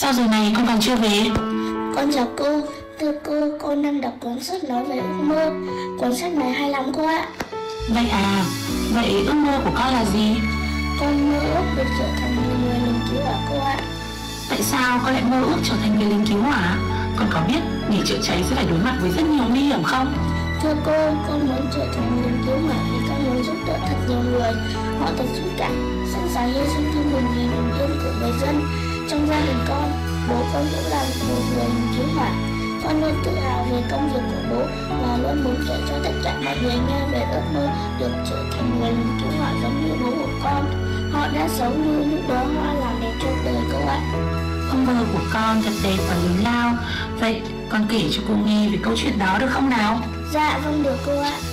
Sao giờ này con còn chưa về? Con chào cô, thưa cô, con đang đọc cuốn sách nói về ước mơ. Cuốn sách này hay lắm cô ạ. Vậy à, vậy ước mơ của con là gì? Con mơ ước được trở thành một người lính cứu hỏa cô ạ. Tại sao con lại mơ ước trở thành người lính cứu hỏa? Con có biết nghề chữa cháy sẽ phải đối mặt với rất nhiều nguy hiểm không? Thưa cô, con muốn trở thành lính cứu hỏa vì con muốn giúp đỡ thật nhiều người. Họ thật dũng cảm, sẵn sàng hy sinh thân mình vì bình yên của người dân. Trong gia đình con, bố con cũng là một người lính cứu hỏa. Con luôn tự hào về công việc của bố và luôn muốn kể cho tất cả mọi người nghe về ước mơ được trở thành người lính cứu hỏa giống như bố của con. Họ đã sống như những đóa hoa làm đẹp cho đời cô ạ. Ước mơ của con thật đẹp và lớn lao. Vậy con kể cho cô nghe về câu chuyện đó được không nào? Dạ vâng, được cô ạ.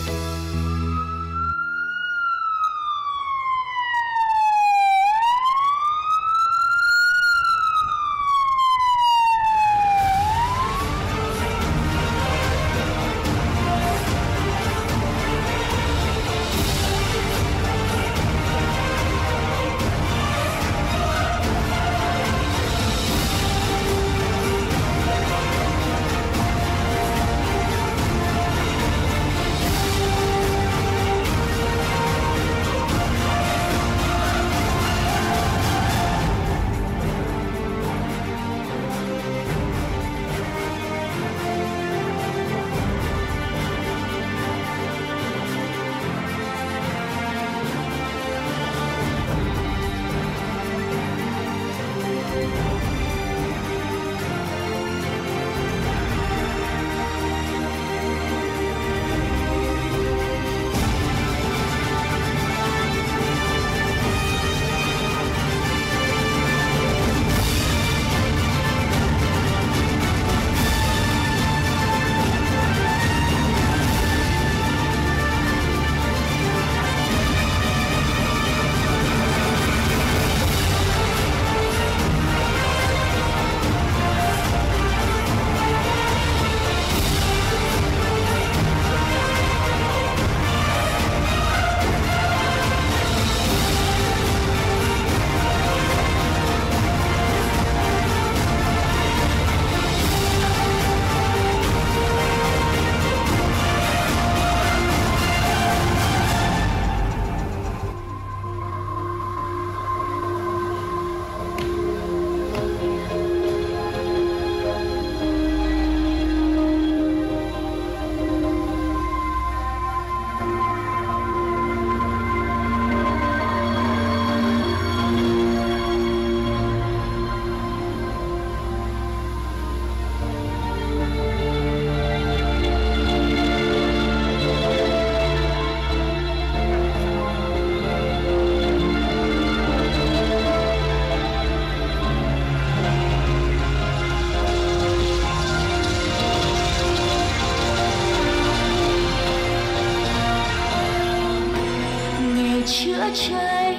Chữa cháy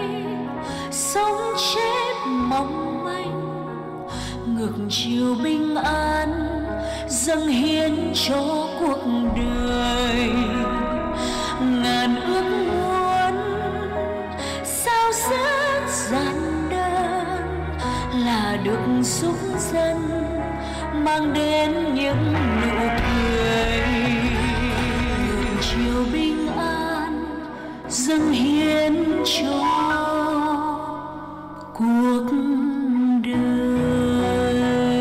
sống chết mong manh, ngược chiều bình an dâng hiến cho cuộc đời. Ngàn ước muốn sao rất giản đơn là được giúp dân mang đến những nụ cười. Ngược chiều bình an dâng hiến cho cuộc đời.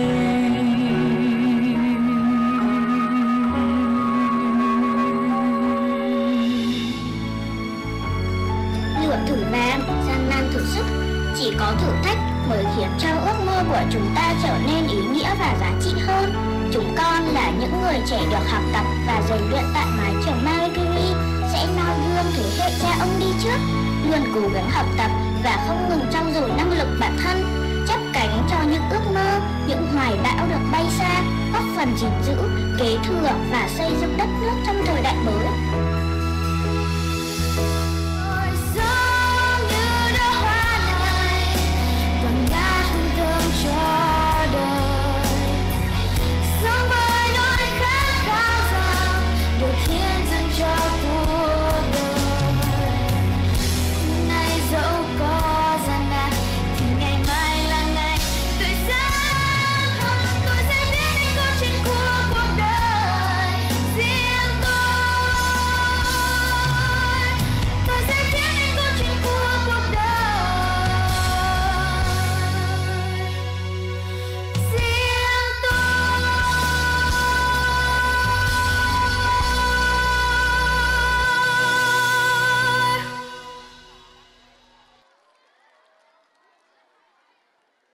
Lửa thử vàng, gian nan thử sức, chỉ có thử thách mới khiến cho ước mơ của chúng ta trở nên ý nghĩa và giá trị hơn. Chúng con là những người trẻ được học tập và rèn luyện tại mái trường Marie Curie sẽ noi gương thế hệ cha ông đi trước, luôn cố gắng học tập và không ngừng trau dồi năng lực bản thân, chắp cánh cho những ước mơ, những hoài bão được bay xa, góp phần gìn giữ, kế thừa và xây dựng đất nước trong thời đại mới.